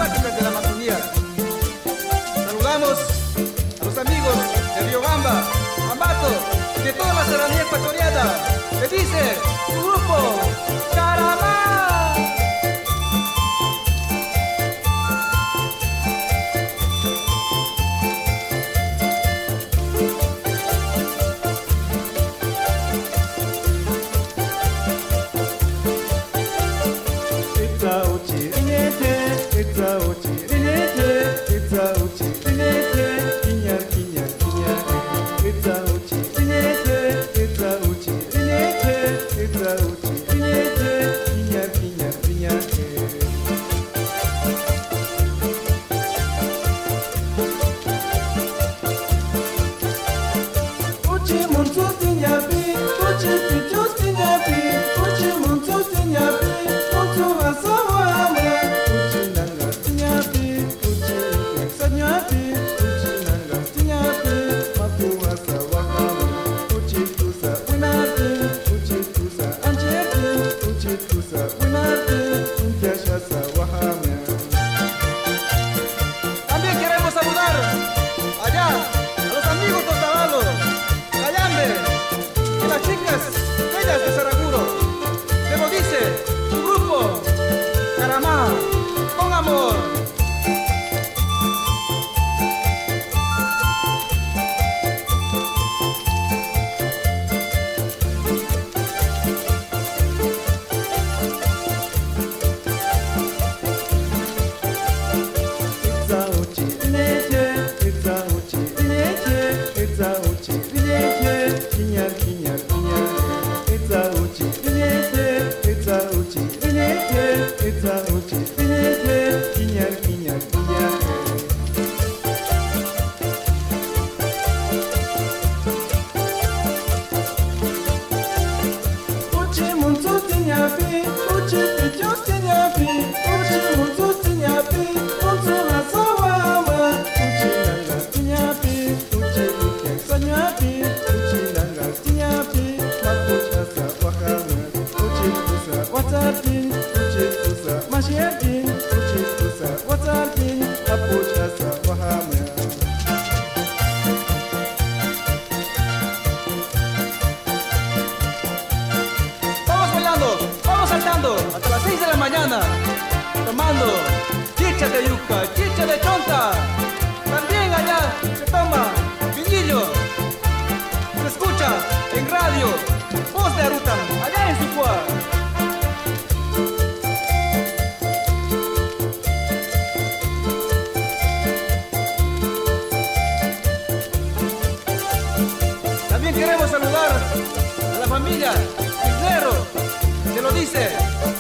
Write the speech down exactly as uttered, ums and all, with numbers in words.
emblemáticas de la Amazonía. Saludamos a los amigos de Riobamba, Ambato y de toda la serranía ecuatoriana. Que dice su grupo Caramá. También queremos saludar allá a los amigos de Otavalo, Cayambe y las chicas bellas de Saraguro. Se lo dice su grupo Caramá, con amor. Vamos bailando, vamos saltando hasta las seis de la mañana, tomando chicha de yuca, chicha de chonta. También allá se toma vinillo. Se escucha en radio, voz de Arutam, allá en Sucua. También queremos saludar a la familia Cisnero, que lo dice